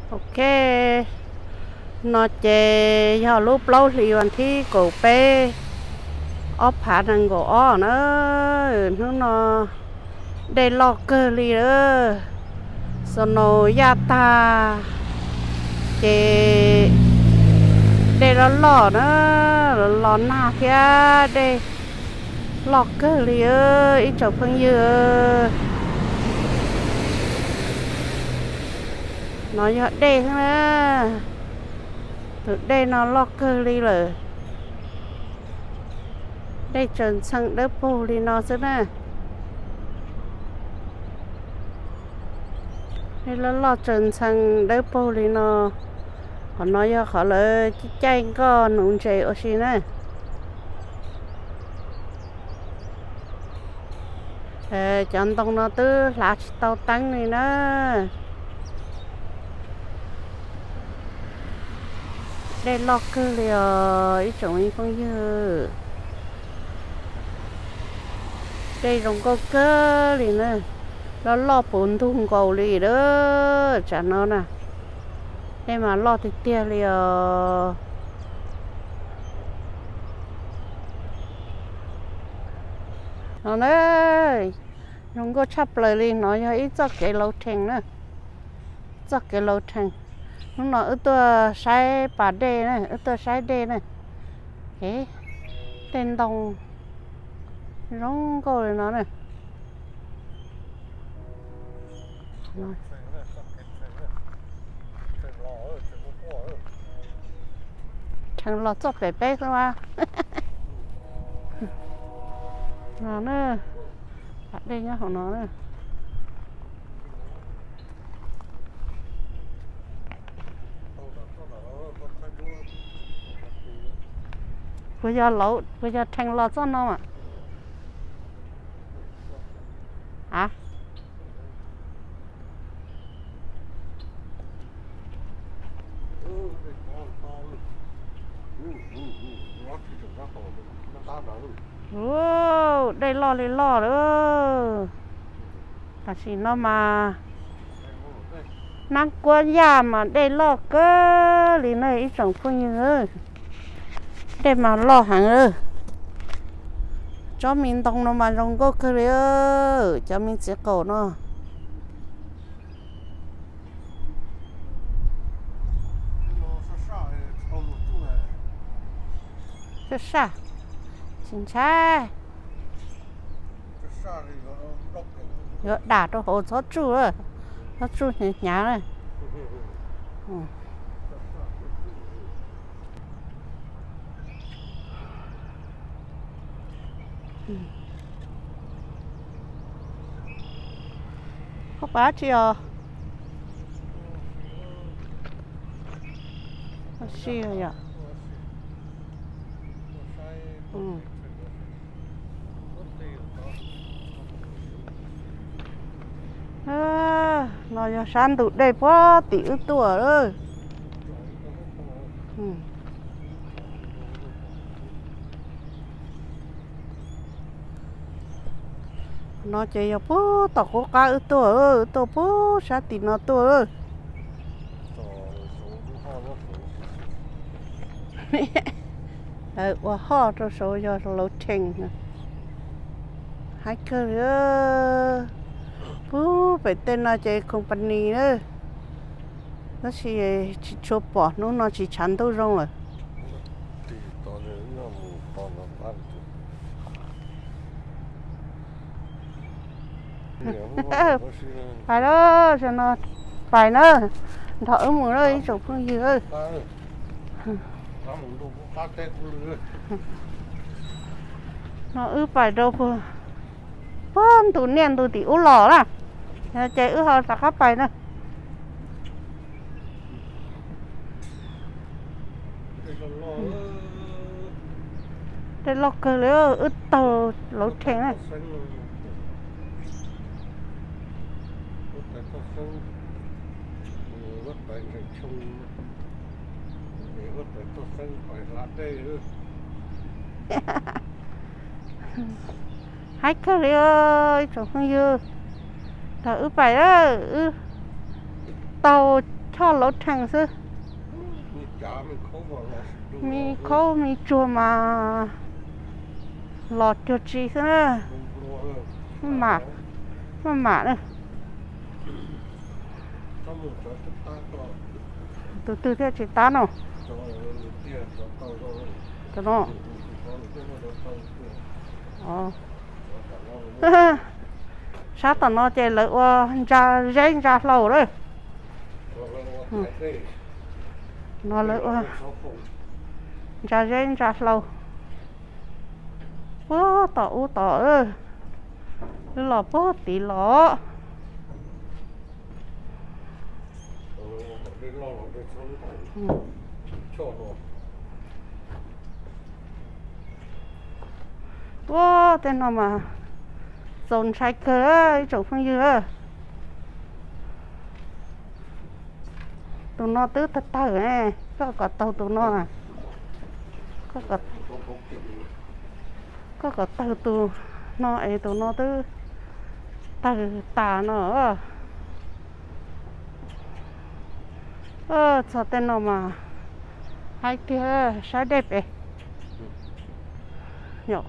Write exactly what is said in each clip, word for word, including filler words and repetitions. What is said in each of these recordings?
ok nó chè họ lúc lâu thìวันที่cổ pe ốp phá năng cổ ó nữa nó nó đây lọ cơ li nữa sau nó ya ta chè đây là lọ nữa lọ na kia đây lọ cơ li ơi ít chậu phân dừa nó nhớ đây nữa từ đây nó lọ cơ li rồi đây trần sang đỡ bù đi nó chứ nè đây là lọ trần sang đỡ bù đi nó còn nói cho họ là chỉ chanh con nụ chạy ở xin nè ờ chọn tông nó tư là tàu tăng này nữa đây lọ cơ liều ít trồng ít phong dư đây rồng câu cơ liền nè nó lo bốn thùng cầu liền đó chả nó nè đây mà lo thì tia liền nó đấy rồng câu chắp lời liền nói cho ít cho cái lâu thành nữa cho cái lâu thành nó nói ởตัวใช้ป่าเดนะởตัวใช้เดนะเฮ้เต้นตรงร้องก็เลยnó này thằng lọt chọc cái bé thôi mà nó nữa bạn đây nháของnó nữa bây giờ lẩu bây giờ thằng lọt cho nó mà hả ô đây lo đây lo nữa ta chỉ nó mà năng quân nhà mà đây lo cơ thì này ít trồng phương như ơi đây mà lo hàng ơi cho mình đông nó mà rong có cơ ơi cho mình sẽ cầu nó cái sao chính xác rồi đả cho hồ chó chú rồi chó chú thì nhá rồi ừ. Ừ. Không bá chi à chi rồi à ừ. À, nó giờ sáng tụi đây quá tiểu tuổi ơi ừ. Nó chạy vào bố tao có cá ở tuổi ơi tao bố sao thì nó tuổi ơi ờ và họ cho số giờ lâu trình hai cơ nữa bố phải tên là chạy company nữa nó chỉ chỉ chụp bỏ nó nó chỉ chắn đâu rong rồi phải đó cho nó phải nữa thở mùi ơi chụp phương gì ơi nó ư phải đâu phương phương tụ niên tụ tỷ u lỏ là chạy ư họ khắp phải nữa đây lọc cơ nữa ư tàu lỗ thế này hai cái ơi trồng không dư thở phải đó tàu cho lỗ thằng sư mi khâu mi chua mà lọt cho chị thế nữa mà mà mà nữa từ từ theo chị ta nào cái đó ờ sao tao nói chơi lợi ra rèn ra lâu rồi nó lợi ra rèn ra lâu quá tao tao ơi lọ bó tí lọ wow tên nào mà dồn sai cơ chỗ phương dừa tụi nó tứ thật tờ nè có cả tàu tụi nó à có cả có cả tàu tụi nó ấy tụi nó tứ tờ tà nó ơ sao tên nào mà hai kia sao đẹp ấy nhở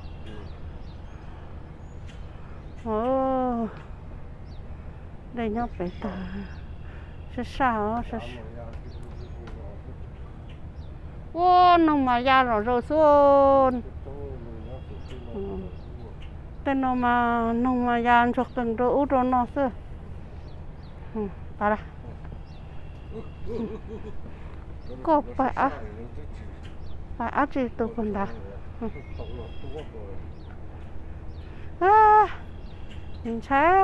ồ đây nhóc phải tờ sao sao sao wow nó mà ra rồi rồi xuống tên nó mà nó mà ra cho cần đồ út rồi nó xưa ta đây có phải á phải á gì tụi con đã à mình sẽ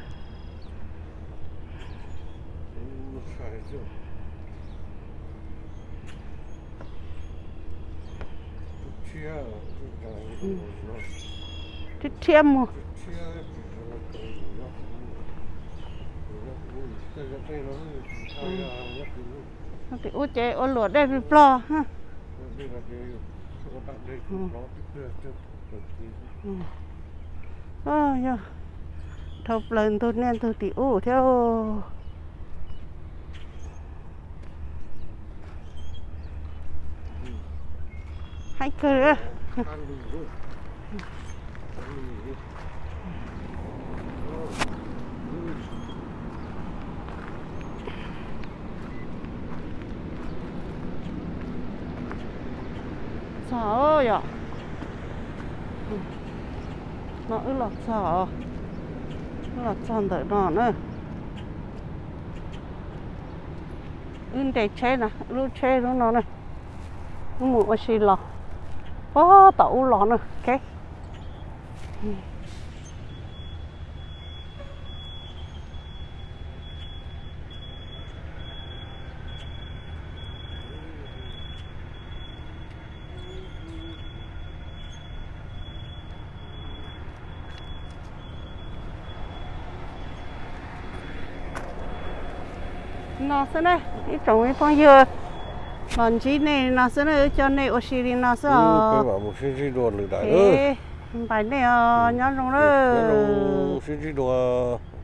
chết thiêm mà thì út chế ôn lụa đây bị plo ha ôi nhờ thọc lần tôi nên tôi thì ủ theo hay cười sợ vậy nó ư lọt sợ lọt tròn tới nó nữa ư để chơi nè ư chơi nó nó này nó mua cái gì lọ ó tàu lọ nữa cái nó sẽ này cái trồng cái phong dừa còn chỉ này nó sẽ này cho này ở xí nó sẽ cái bảo một xí xí đồ lửa đại ơi bài này nhớ trong đó xí xí đồ